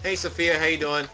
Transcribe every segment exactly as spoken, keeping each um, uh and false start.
Hey Sophia, how you doing?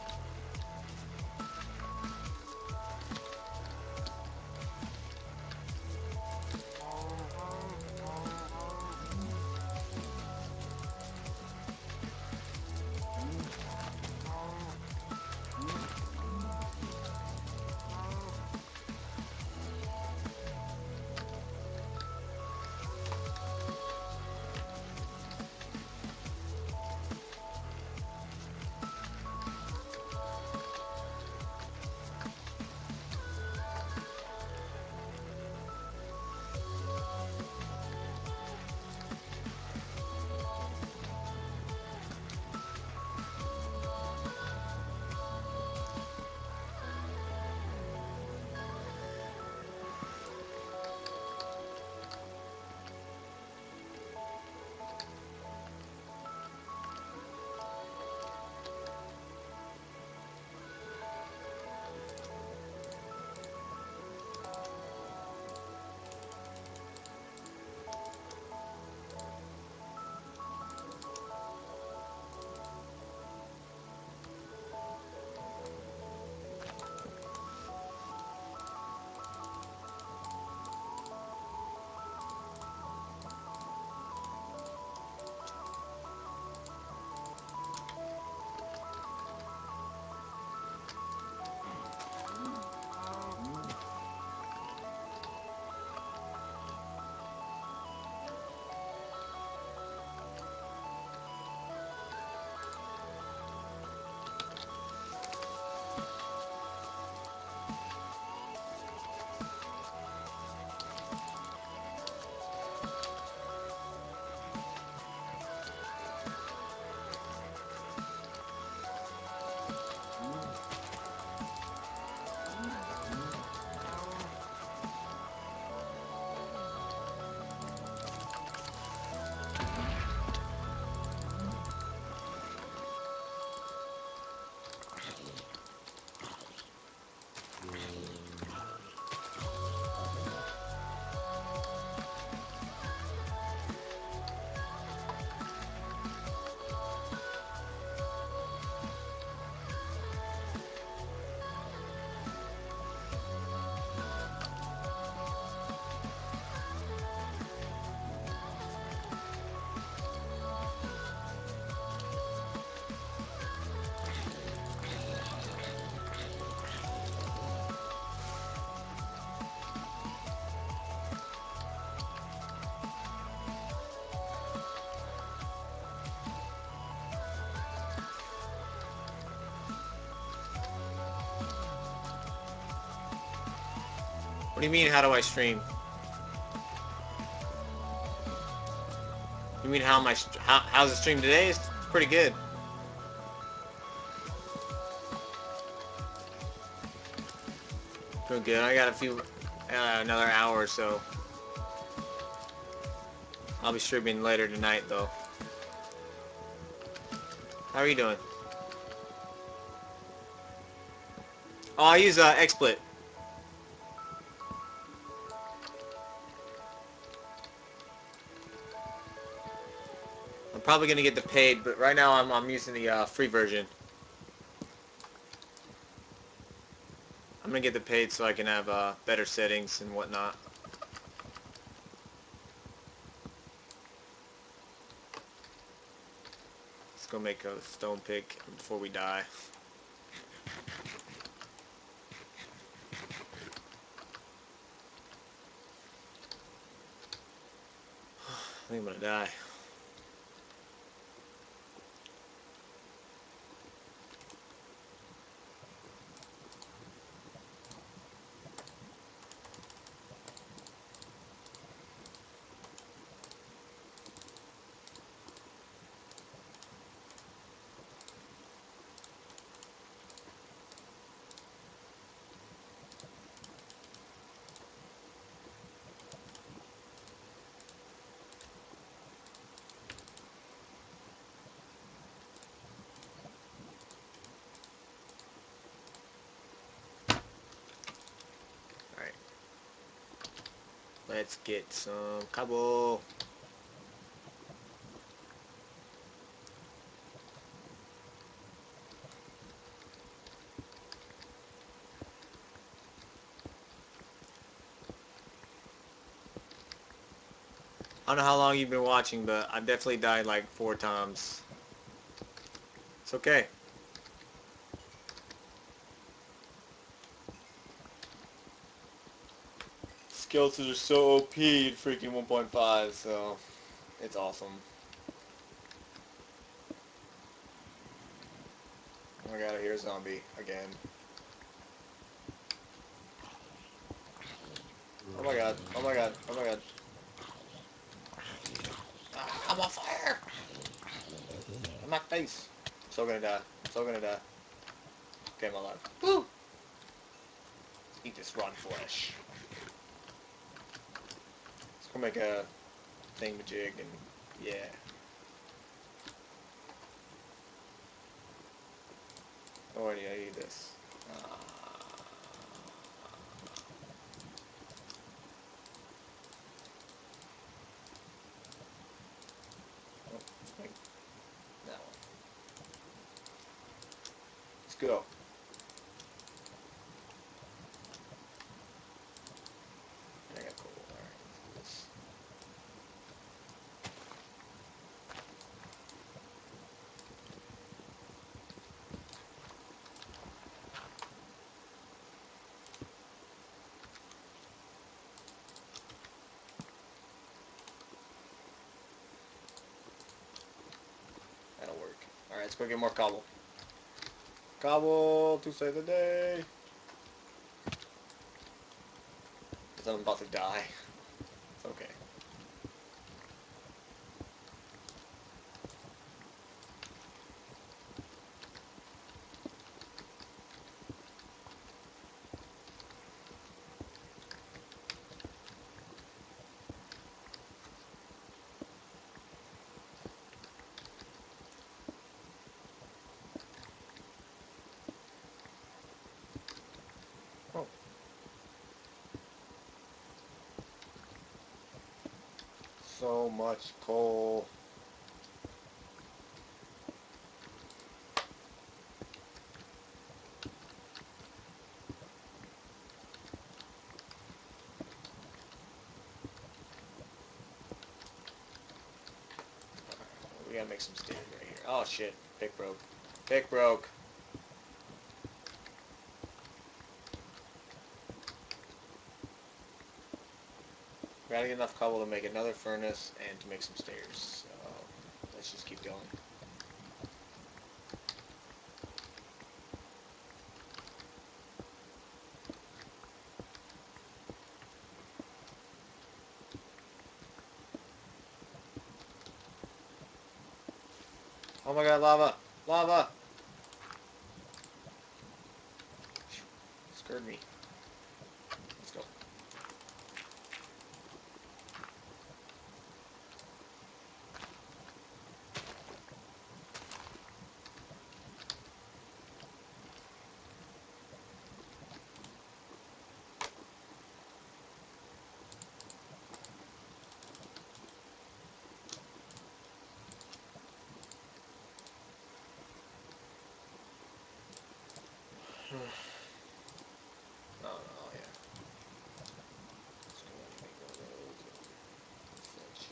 What do you mean, how do I stream? You mean how my how, how's the stream today? It's pretty good. Doing good. I got a few, uh, another hour or so. I'll be streaming later tonight though. How are you doing? Oh, I use uh, XSplit. I'm probably gonna get the paid, but right now I'm I'm using the uh, free version. I'm gonna get the paid so I can have uh, better settings and whatnot. Let's go make a stone pick before we die. I think I'm gonna die. Alright. Let's get some cobble. don't know how long you've been watching, but I've definitely died like four times. It's okay. Skeletons are so O P in freaking one point five, so it's awesome. Oh my god, I hear a zombie again. Oh my god, oh my god, oh my god. Ah, I'm on fire! In my face. I'm so gonna die. I'm so gonna die. Okay, I'm alive. Woo! Eat this rotten flesh. Let's go make a thingamajig and yeah. Oh, I need, I need this. Uh, oh, let's make that one. Let's go. I got coal. Alright, let's do this. That'll work. Alright, let's go get more cobble. Cobble to save the day. Because I'm about to die. It's okay. Oh. So much coal. We gotta make some stairs right here. Oh shit. Pick broke. Pick broke. We gotta get enough cobble to make another furnace and to make some stairs. So let's just keep going. Oh my god, lava! Lava! Scared me. Let's go. Oh, no, yeah. Let's go ahead and make one of those and such.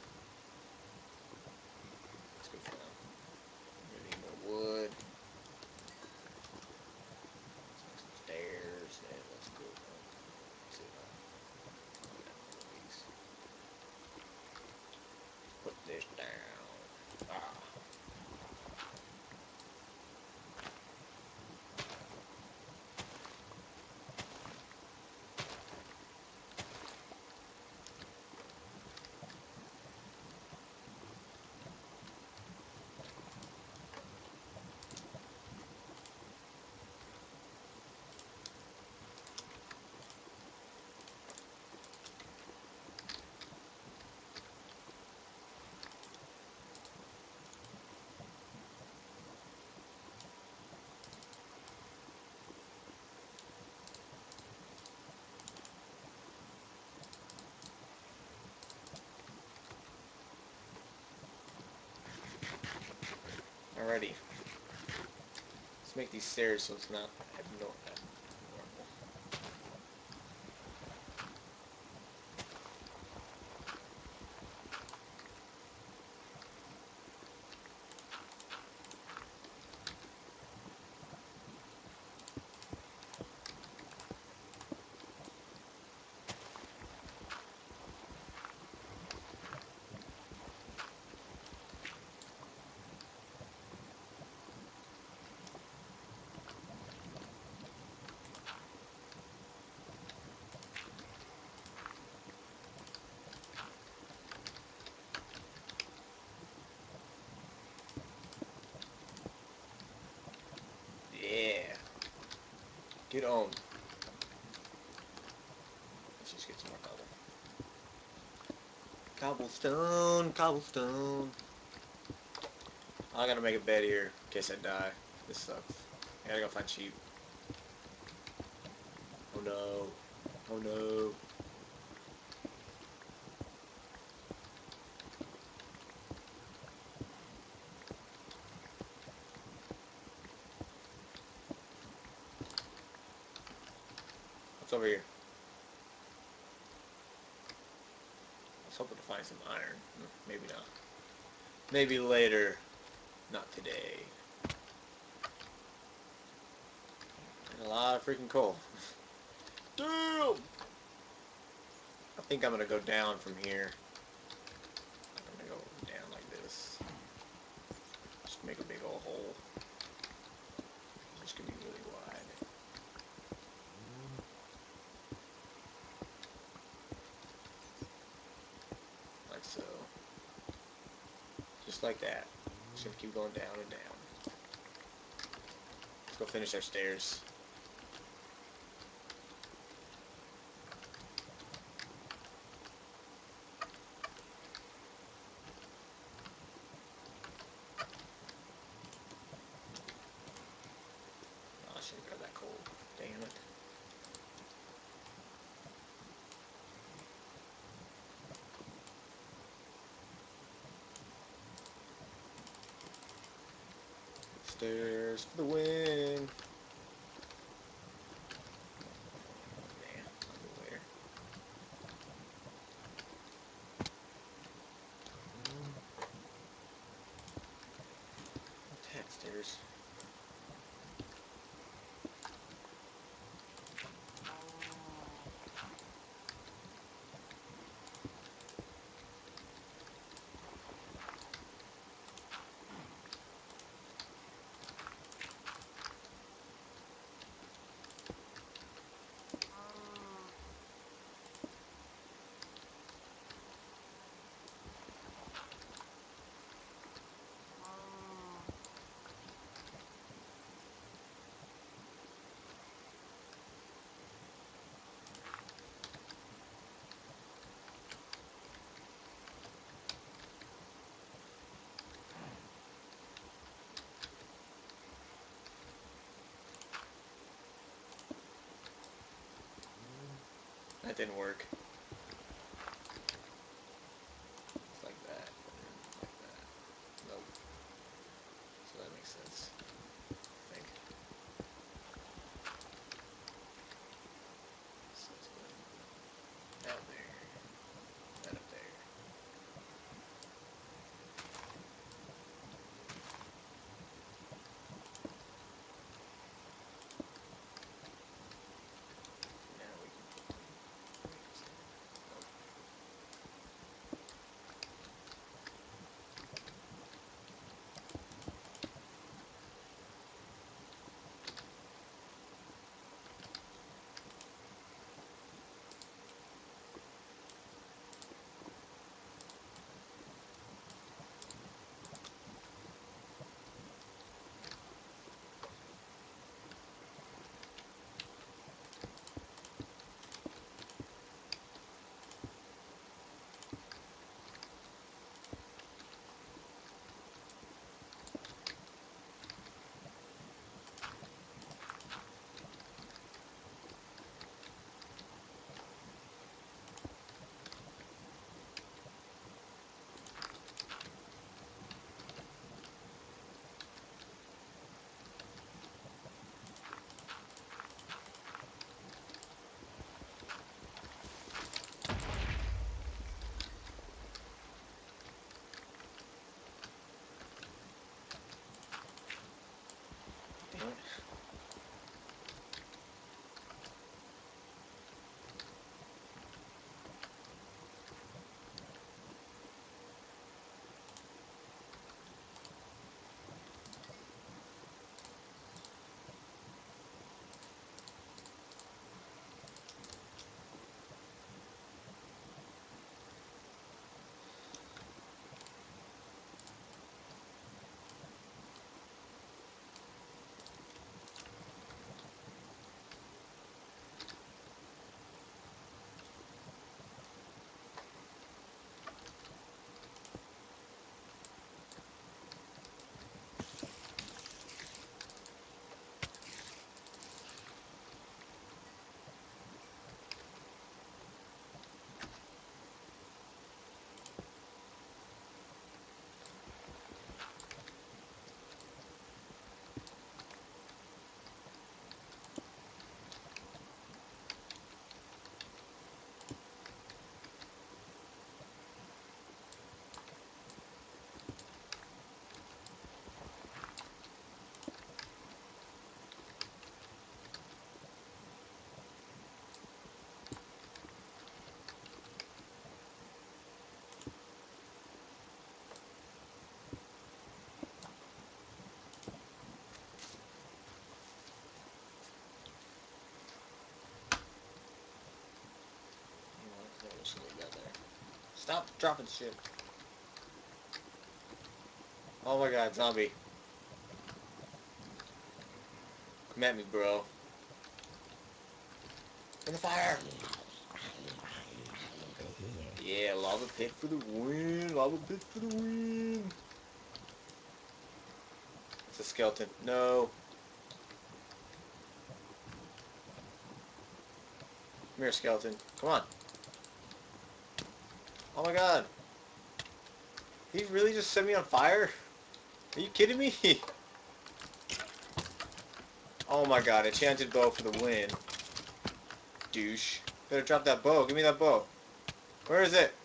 That's good for now. I'm gonna need more wood. Let's make some stairs and let's go. Let's see if I can get one of these. Put this down. Ah. Alrighty. Let's make these stairs so it's not abnormal. Get on. Let's just get some more cobble. Cobblestone, cobblestone. I gotta make a bed here in case I die. This sucks. I gotta go find sheep. Oh no. Oh no. What's over here? I was hoping to find some iron. Maybe not. Maybe later. Not today. And a lot of freaking coal. Damn! I think I'm gonna go down from here. I'm gonna go down like this. Just make a big old hole. Just gonna be really wide. Like so. Just like that. Just gonna keep going down and down. Let's go finish our stairs. Oh, I should have grabbed that coal. Damn it. Stairs for the win. Man, I'll do it later. Attack stairs. That didn't work. It's like that, and then like that. Nope. So that makes sense. I think. So let's go down there. That up there. Now we can put them. Stop dropping shit. Oh my god, zombie. Come at me, bro. In the fire! Yeah, lava pit for the win! Lava pit for the win! It's a skeleton. No. Come here, skeleton. Come on. Oh my god. He really just set me on fire? Are you kidding me? Oh my god, enchanted bow for the win. Douche. Better drop that bow. Give me that bow. Where is it?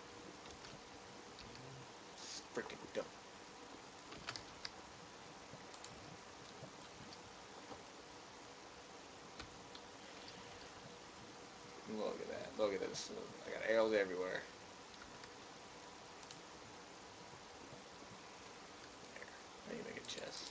It's freaking dumb. Look at that. Look at this. I got arrows everywhere. There. I need to make a chest.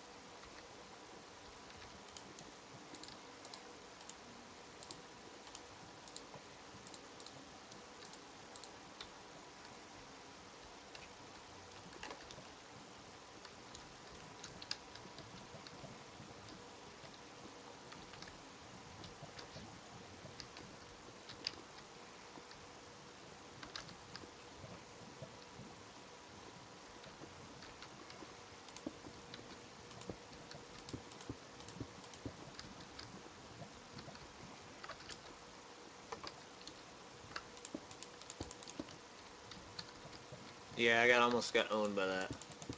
Yeah, I got almost got owned by that.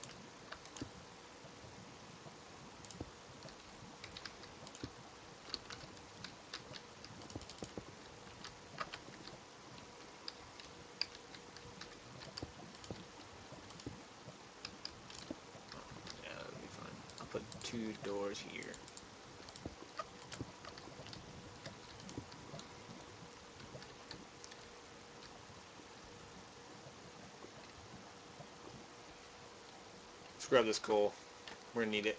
Yeah, that'll be fine. I'll put two doors here. Let's grab this coal. We're gonna need it.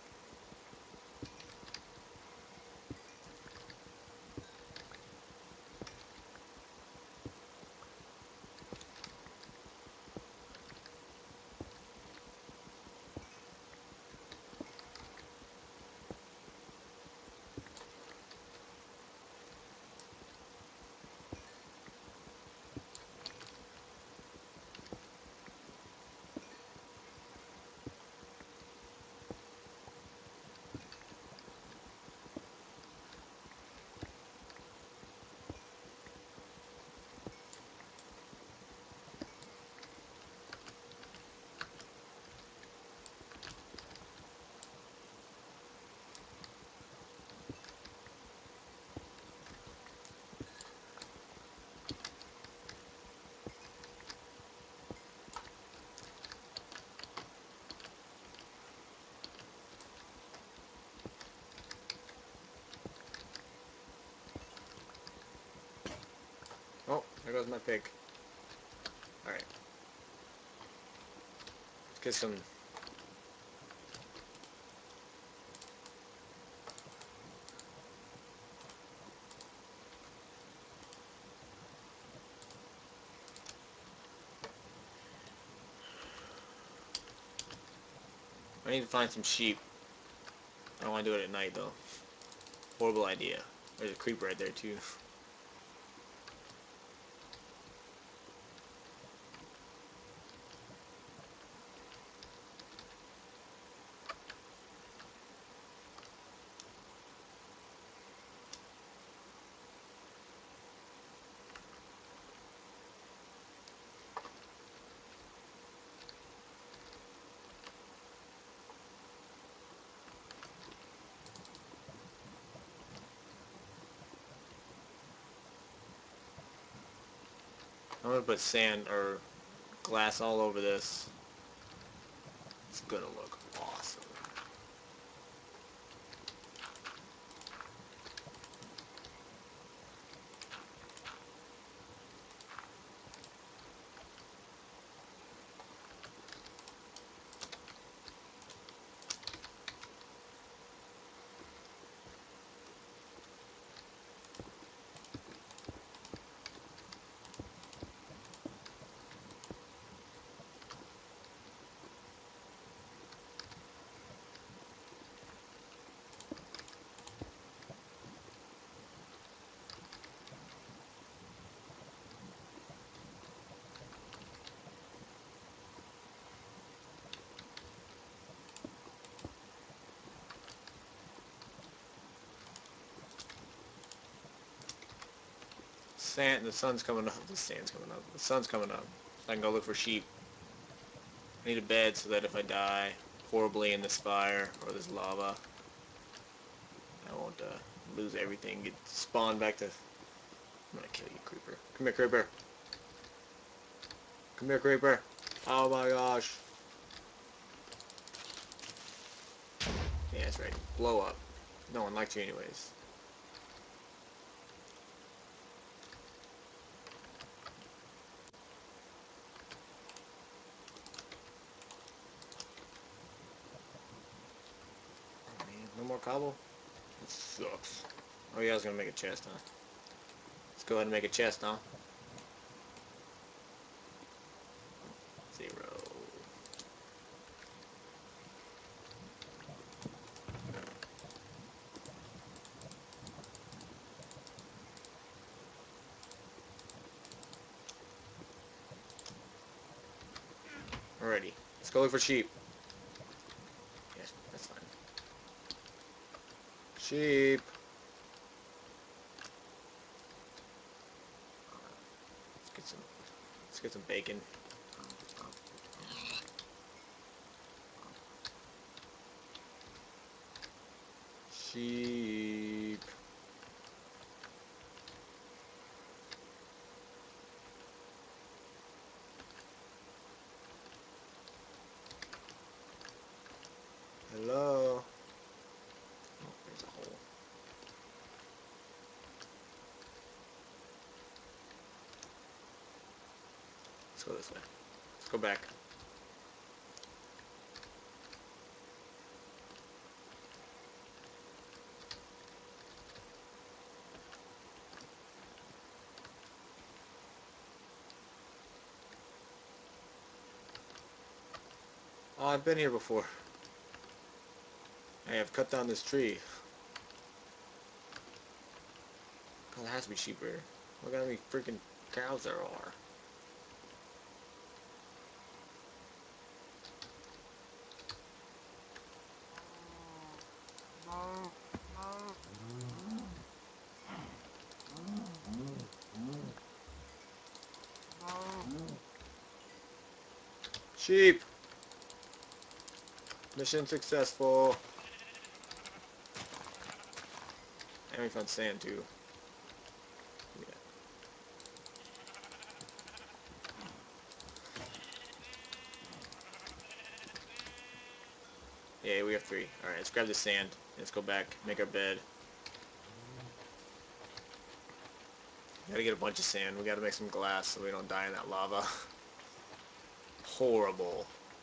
Oh, there goes my pig. Alright. Let's get some... I need to find some sheep. I don't want to do it at night, though. Horrible idea. There's a creeper right there, too. I'm gonna put sand or glass all over this. It's gonna look awesome. Sand, the sun's coming up. The sand's coming up. The sun's coming up. So I can go look for sheep. I need a bed so that if I die horribly in this fire or this lava, I won't uh, lose everything. Get spawned back to. I'm gonna kill you, creeper. Come here, creeper. Come here, creeper. Oh my gosh. Yeah, that's right. Blow up. No one likes you anyways. Oh man, no more cobble? That sucks. Oh yeah, I was gonna make a chest, huh? Let's go ahead and make a chest, huh? Zero. Alrighty. Let's go look for sheep. Yes, that's fine. Sheep. Let's get some let's get some bacon. Sheep. Hello. Oh, there's a hole. Let's go this way. Let's go back. Oh, I've been here before. I have cut down this tree. Oh, there has to be sheep here. Look how many freaking cows there are. Sheep! Mission successful. And we found sand too. Yeah. Yeah, we have three. Alright, let's grab the sand. Let's go back, make our bed. Gotta get a bunch of sand. We gotta make some glass so we don't die in that lava. Horrible.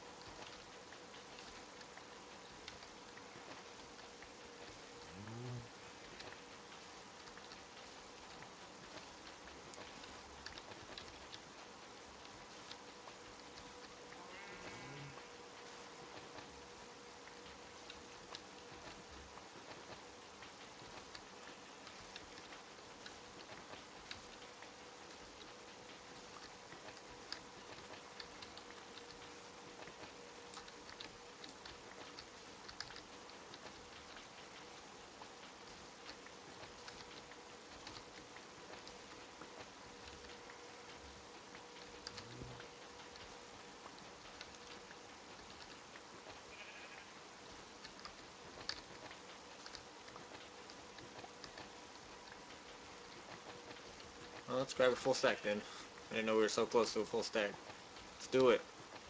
Well, let's grab a full stack then. I didn't know we were so close to a full stack. Let's do it.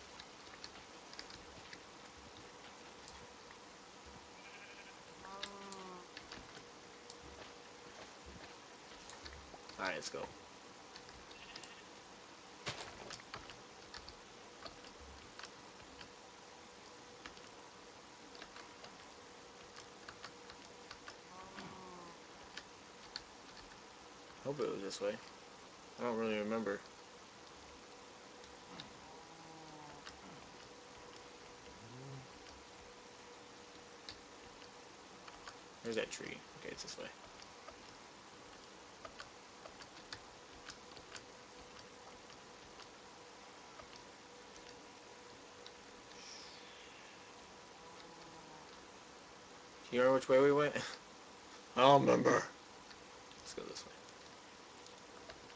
Alright, let's go. Hope it was this way. I don't really remember. Where's that tree? Okay, it's this way. Do you remember which way we went? I don't remember. Let's go this way.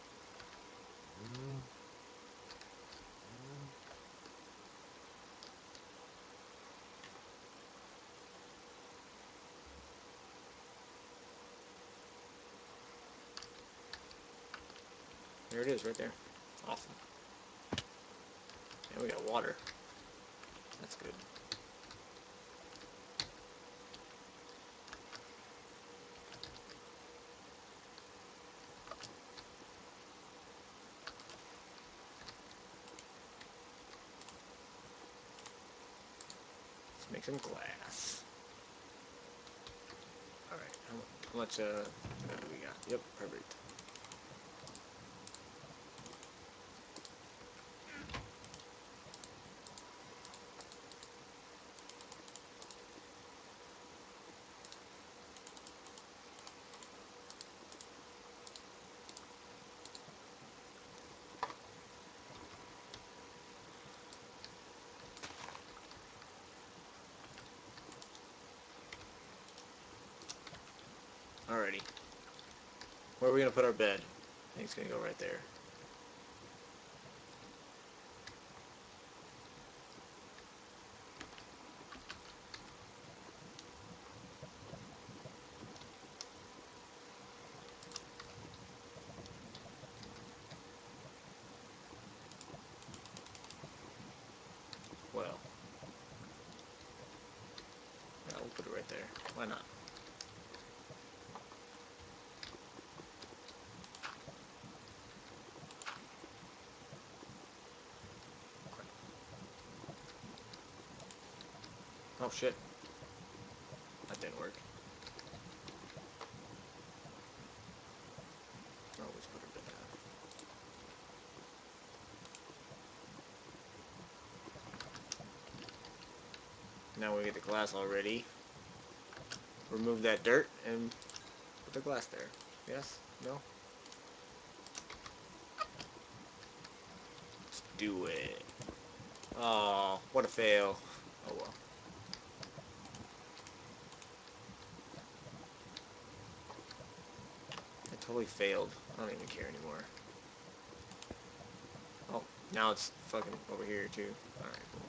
There it is, right there. Awesome. And we got water. That's good. Let's make some glass. Alright, how, how much uh, what do we got? Yep, perfect. Alrighty. Where are we gonna put our bed? I think it's gonna go right there. Well, yeah, we'll put it right there. Why not? Oh shit. That didn't work. Always put our bed down. Now we get the glass already. Remove that dirt and put the glass there. Yes? No? Let's do it. Oh, what a fail. Oh well. I totally failed. I don't even care anymore. Oh, now it's fucking over here too. Alright, cool.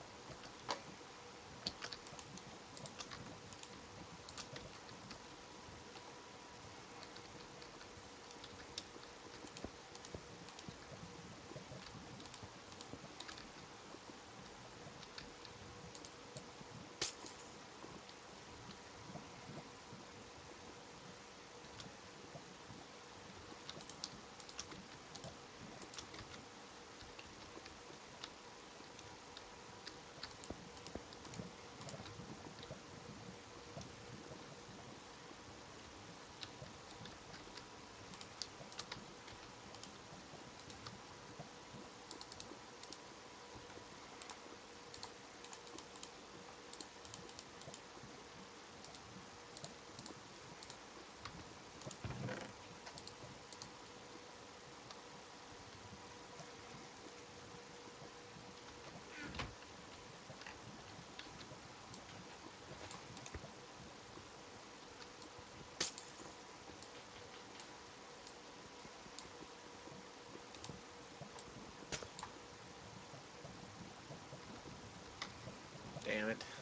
Damn it.